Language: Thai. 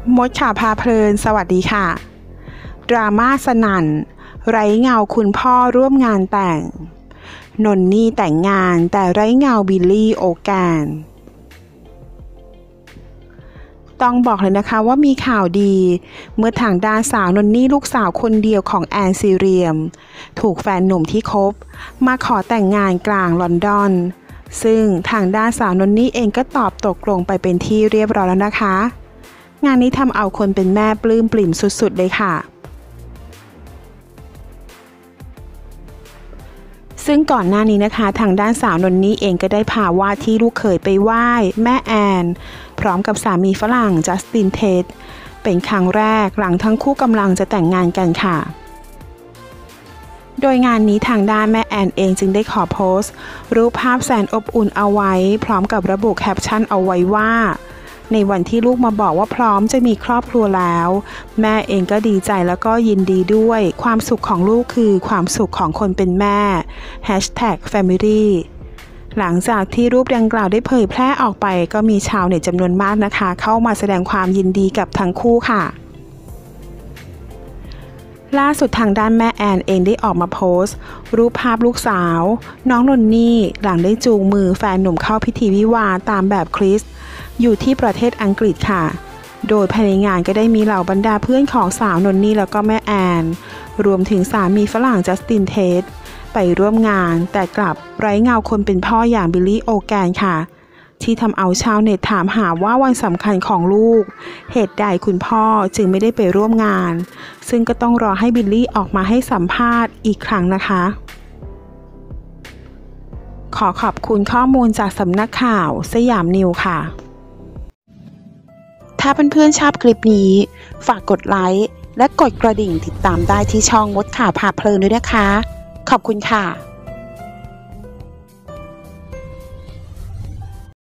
มดข่าวพาเพลินสวัสดีค่ะดราม่าสนั่นไร้เงาคุณพ่อร่วมงานแต่งนนนี่แต่งงานแต่ไร้เงาบิลลี่โอแกนต้องบอกเลยนะคะว่ามีข่าวดีเมื่อทางด้านสาวนนนี่ลูกสาวคนเดียวของแอนซีเรียมถูกแฟนหนุ่มที่คบมาขอแต่งงานกลางลอนดอนซึ่งทางด้านสาวนนนี่เองก็ตอบตกลงไปเป็นที่เรียบร้อยแล้วนะคะงานนี้ทำเอาคนเป็นแม่ปลื้มปริ่มสุดๆเลยค่ะซึ่งก่อนหน้านี้นะคะทางด้านสาวนนนี่เองก็ได้พาว่าที่ลูกเขยไปไหว้แม่แอนพร้อมกับสามีฝรั่งจัสตินเทดเป็นครั้งแรกหลังทั้งคู่กำลังจะแต่งงานกันค่ะโดยงานนี้ทางด้านแม่แอนเองจึงได้ขอโพสต์รูปภาพแสนอบอุ่นเอาไว้พร้อมกับระบุแคปชั่นเอาไว้ว่าในวันที่ลูกมาบอกว่าพร้อมจะมีครอบครัวแล้วแม่เองก็ดีใจแล้วก็ยินดีด้วยความสุขของลูกคือความสุขของคนเป็นแม่ #family หลังจากที่รูปดังกล่าวได้เผยแพร่ออกไปก็มีชาวเน็ตจำนวนมากนะคะเข้ามาแสดงความยินดีกับทั้งคู่ค่ะล่าสุดทางด้านแม่แอนเองได้ออกมาโพสต์รูปภาพลูกสาวน้องนนนี่หลังได้จูงมือแฟนหนุ่มเข้าพิธีวิวาห์ตามแบบคริสต์อยู่ที่ประเทศอังกฤษค่ะโดยภายในงานก็ได้มีเหล่าบรรดาเพื่อนของสาวนนนี่แล้วก็แม่แอนรวมถึงสามีฝรั่งจัสตินเทดไปร่วมงานแต่กลับไร้เงาคนเป็นพ่ออย่างบิลลี่โอแกนค่ะที่ทำเอาชาวเน็ตถามหาว่าวันสำคัญของลูกเหตุใดคุณพ่อจึงไม่ได้ไปร่วมงานซึ่งก็ต้องรอให้บิลลี่ออกมาให้สัมภาษณ์อีกครั้งนะคะขอขอบคุณข้อมูลจากสำนักข่าวสยามนิวค่ะถ้าเพื่อนๆชอบคลิปนี้ฝากกดไลค์และกดกระดิ่งติดตามได้ที่ช่องมดข่าวพาเพลินด้วยนะคะขอบคุณค่ะ